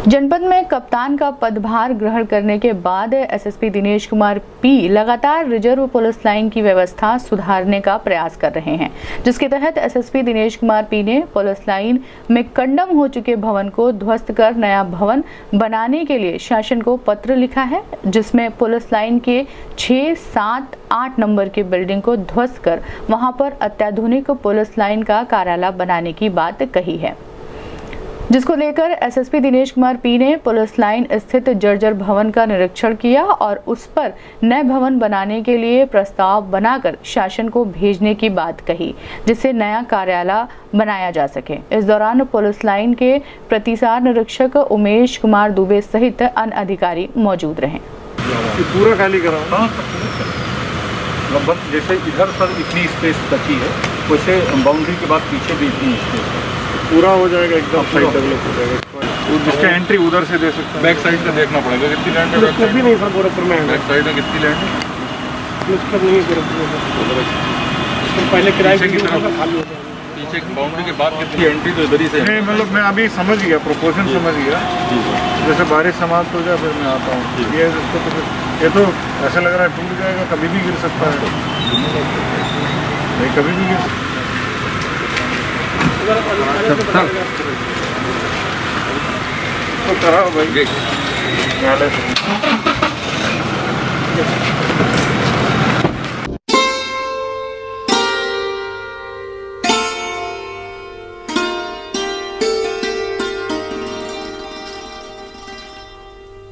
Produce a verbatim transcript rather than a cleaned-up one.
जनपद में कप्तान का पदभार ग्रहण करने के बाद एसएसपी दिनेश कुमार पी लगातार रिजर्व पुलिस लाइन की व्यवस्था सुधारने का प्रयास कर रहे हैं, जिसके तहत एसएसपी दिनेश कुमार पी ने पुलिस लाइन में कंडम हो चुके भवन को ध्वस्त कर नया भवन बनाने के लिए शासन को पत्र लिखा है, जिसमें पुलिस लाइन के छह, सात, आठ नंबर की बिल्डिंग को ध्वस्त कर वहां पर अत्याधुनिक पुलिस लाइन का कार्यालय बनाने की बात कही है, जिसको लेकर एसएसपी दिनेश कुमार पी ने पुलिस लाइन स्थित जर्जर भवन का निरीक्षण किया और उस पर नए भवन बनाने के लिए प्रस्ताव बनाकर शासन को भेजने की बात कही, जिससे नया कार्यालय बनाया जा सके। इस दौरान पुलिस लाइन के प्रतिसार निरीक्षक उमेश कुमार दुबे सहित अन्य अधिकारी मौजूद रहे। पूरा खाली कराओ, लगभग जैसे इधर सर इतनी स्पेस बची है, वैसे बाउंड्री के बाद पीछे भी इतनी स्पेस है, पूरा हो जाएगा, एकदम साइड डेवलप हो जाएगा। जिसका एंट्री उधर से दे सकते हैं। बैक साइड का देखना पड़ेगा कितनी लैंड है, कुछ भी नहीं सर, बराबर में बैक साइड में कितनी लैंड है, मतलब नहीं है, पहले किराए की तरफ खाली हो जाएगा, पीछे बाउंड्री के बाद कितनी एंट्री तो इधर ही से है। मतलब मैं अभी समझ गया, प्रोपोर्शन समझ गया, जैसे बारिश समाप्त हो जाए फिर मैं आता हूँ। ये ये तो ऐसा लग रहा है टूट जाएगा, कभी भी गिर सकता है, नहीं कभी भी गिर सकता है। तो कराओ भाई।